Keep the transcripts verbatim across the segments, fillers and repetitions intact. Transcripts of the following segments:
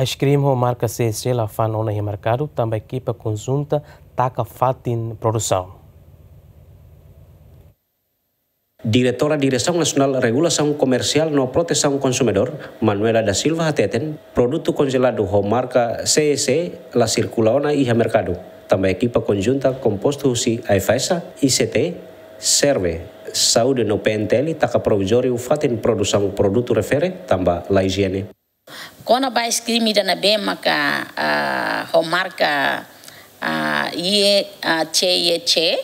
ice cream ho marca C C la fan ona em mercado, também equipa conjunta taca fatin produção. Diretora Direção Nacional Regulação Comercial no Proteção Consumidor, Manuela da Silva Hateten, produto congelado ho marca C C la circulaona e mercado. Também equipa conjunta composto usi a F S A, I C T, serve saúde no P N T L, taca provisório fatin produção produto refere, também la higiene. Quando a ice cream ida na bem maca a ho marca a I C E C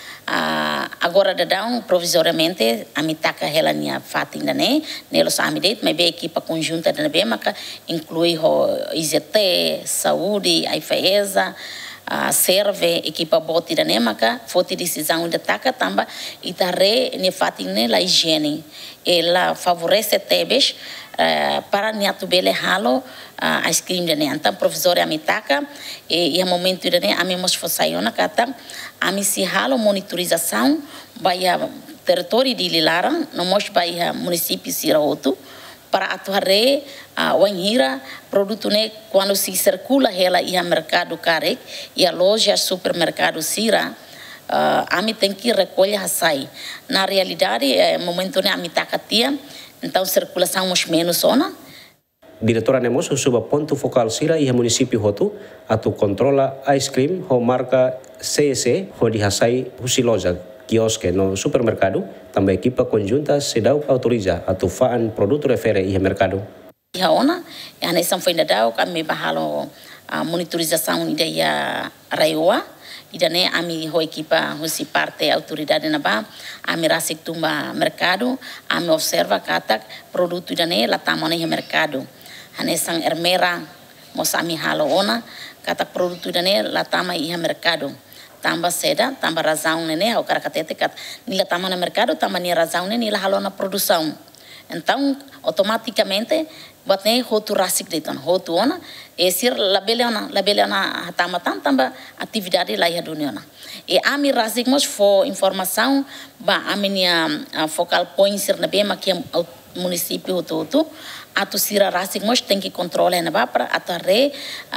Uh, agora dadão provisoriamente a me taca ela nia fatin dane nelos amideit mas bem equipa conjunta dane bem maca inclui o I Z T saúde a ifesa a serve equipa boti dane maca foti decisão de taca tamba e tare ne fatin ne la higiene ela favorece tebes uh, para niatu bele halo uh, ice cream dane então provisória a me taca e, e a momento dane a me mos fosaiona kata a mim se halo monitorização vai a território de Lilara, não mostra vai a município Siraoto para atuar a wanhira produto né quando se circula ela e a mercado carec e a loja supermercado Sira uh, a mim tem que recolher a sai na realidade é momento né a mim tá catia então circulação mais menos zona. Diretora Nemos suba ponto focal Sira e município Hotu atu controla ice cream ho marca C S ho dihasai husi loja kiosque no supermercado também equipa conjunta sedau autoriza atu faan produto refere e mercado. Ya ona ya nessa foi dadau kami bahalo a monitorização ideia raiwa idane ami ho equipa husi parte autoridade na ba ami rasik tumba mercado ami observa katak produto idane la tamone e mercado hanesang ermera mosami halo ona kata produto dane la tama ia mercado tamba seda tamba razão nene o cara catete kat nila tama na mercado tamba ni razão nene nila halo na produção então automaticamente batne hotu rasik deton hotu ona e sir la beleona la beleona tama tam tamba atividade lá ia duniona e ami rasik mos fo informação ba aminia focal point sir na bema que município todo atu sira rasik mos tem que controlar na ba para atare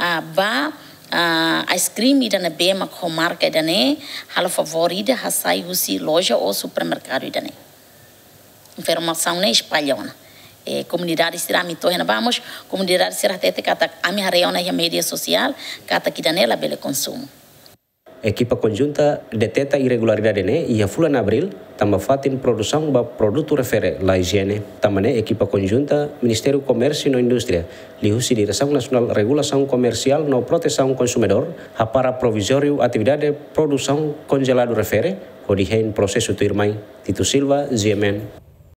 ba a ice cream ida na bema com marca ida ne hala favorita hasai husi loja ou supermercado ida ne informação ne espalhona e comunidade sira mi torna vamos comunidade sira tete kata ami hareona ya media social kata kidanela bele consumo. Equipa conjunta deteta irregularidade ne e a fulan abril tamba fatin produção ba produto refere la higiene tamane equipa conjunta Ministério Comércio e Indústria lihusi Direção Nacional Regulação Comercial no Proteção Consumidor ha para provisório atividade produção congelado refere ho dihen processo tu irmai Tito Silva Z M N.